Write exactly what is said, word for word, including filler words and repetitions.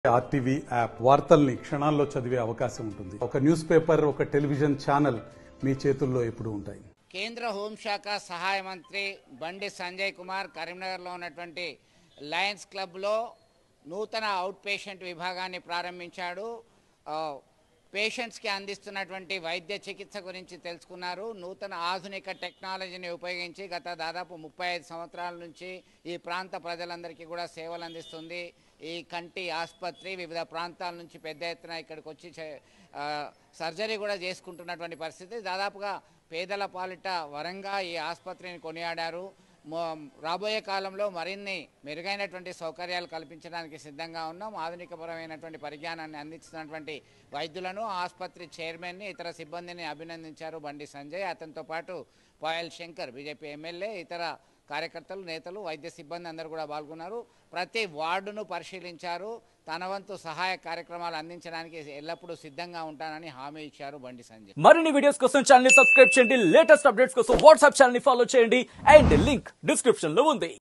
RTV app వార్తల్ని క్షణాల్లో చదివే అవకాశం ఉంటుంది. ఒక న్యూస్ పేపర్, ఒక టెలివిజన్ ఛానల్ మీ చేతుల్లో ఎప్పుడూ ఉంటాయి. కేంద్ర హోంశాఖ సహాయ మంత్రి బండి సంజయ్ కుమార్ కరీంనగర్లో ఉన్నటువంటి లయన్స్ క్లబ్లో నూతన అవుట్ పేషెంట్ విభాగాన్ని ప్రారంభించాడు. పేషెంట్స్కి అందిస్తున్నటువంటి వైద్య చికిత్స గురించి తెలుసుకున్నారు. నూతన ఆధునిక టెక్నాలజీని ఉపయోగించి గత దాదాపు ముప్పై ఐదు సంవత్సరాల నుంచి ఈ ప్రాంత ప్రజలందరికీ కూడా సేవలు అందిస్తుంది ఈ కంటి ఆసుపత్రి. వివిధ ప్రాంతాల నుంచి పెద్ద ఎత్తున ఇక్కడికి వచ్చి సర్జరీ కూడా చేసుకుంటున్నటువంటి పరిస్థితి. దాదాపుగా పేదల పాలిట వరంగా ఈ ఆసుపత్రిని కొనియాడారు. రాబోయే కాలంలో మరిన్ని మెరుగైనటువంటి సౌకర్యాలు కల్పించడానికి సిద్ధంగా ఉన్నాం. ఆధునికపరమైనటువంటి పరిజ్ఞానాన్ని అందిస్తున్నటువంటి వైద్యులను, ఆసుపత్రి చైర్మన్ని, ఇతర సిబ్బందిని అభినందించారు బండి సంజయ్. అతనితో పాటు పాయల్ శంకర్ బీజేపీ ఎమ్మెల్యే, ఇతర కార్యకర్తలు, నేతలు, వైద్య సిబ్బంది అందరూ కూడా పాల్గొన్నారు. ప్రతి వార్డును పరిశీలించారు. తన వంతు సహాయ కార్యక్రమాలు అందించడానికి ఎల్లప్పుడూ సిద్ధంగా ఉంటానని హామీ ఇచ్చారు బండి సంజయ్. మరిన్ని వీడియోస్ కోసం ఛానల్ ని సబ్స్క్రైబ్ చేయండి. లేటెస్ట్ అప్డేట్స్ కోసం వాట్సాప్ ఛానల్ ని ఫాలో చేయండి. అండ్ లింక్ డిస్క్రిప్షన్ లో ఉంది.